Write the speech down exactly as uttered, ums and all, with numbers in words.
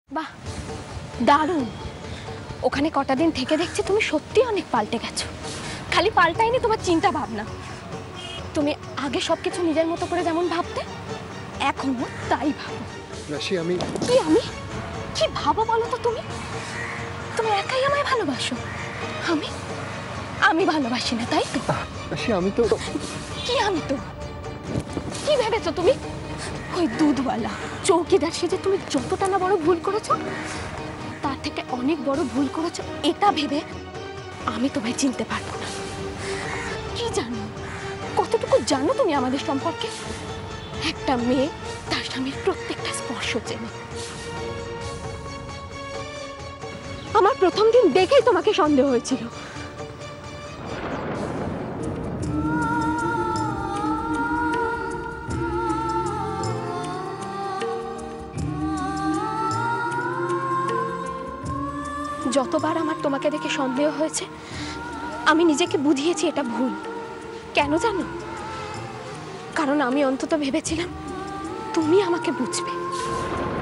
বাহ, দারুণ। ওখানে কটা দিন থেকে দেখছি তুমি সত্যি অনেক পাল্টে গেছো। খালি পাল্টাইনি তোমার চিন্তা ভাবনা। তুমি আগে সবকিছু নিজের মতো করে যেমন ভাবতে, এখনো তাই ভাবো। রাশি, আমি কি আমি কি ভাবো বলো তো? তুমি তুমি একাই আমায় ভালোবাসো, আমি আমি ভালোবাসি না, তাই তো? রাশি, আমি তো কি আমি তো কি ভেবেছো তুমি? ওই দুধওয়ালা চৌকিদার সেজে তুমি যতটা না বড় ভুল করেছো, তার থেকে অনেক বড় ভুল করেছো এটা ভেবে আমি তোমায় চিনতে পারবো না। কি জানো, কতটুকু জানো তুমি আমাদের সম্পর্কে? একটা মেয়ে তার স্বামীর প্রত্যেকটা স্পর্শ চেনে। আমার প্রথম দিন দেখেই তোমাকে সন্দেহ হয়েছিল। যতবার আমার তোমাকে দেখে সন্দেহ হয়েছে, আমি নিজেকে বুঝিয়েছি এটা ভুল। কেন জানো? কারণ আমি অন্তত ভেবেছিলাম তুমি আমাকে বুঝবে।